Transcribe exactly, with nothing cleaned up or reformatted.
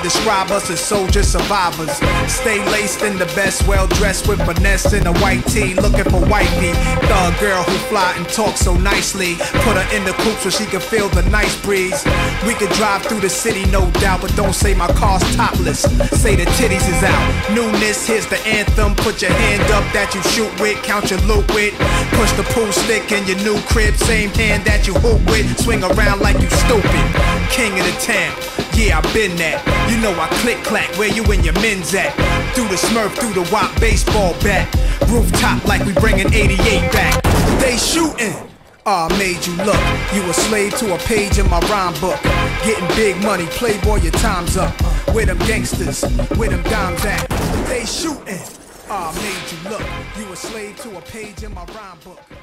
describe us as soldier survivors. Stay laced in the best, well dressed with finesse in a white tee, looking for wifey. Thug girl who fly and talk so nicely. Put her in the coupe so she can feel the nice breeze. We could drive through the city, no doubt, but don't say my car's topless. Say the titties is out. Newness, here's the anthem. Put your hand up that you shoot with, count your loot with. Push the pool stick in your new crib, same hand that you hoop with. Swing around like you stupid. King of the town, yeah, I been that. You know I click clack, where you and your men's at? Through the Smurf, through the Wop baseball bat. Rooftop like we bringing eighty-eight back. They shooting. Ah, oh, made you look. You a slave to a page in my rhyme book. Getting big money, playboy, your time's up. Where them gangsters, where them dimes at? They shooting. Ah, oh, made you look. You a slave to a page in my rhyme book.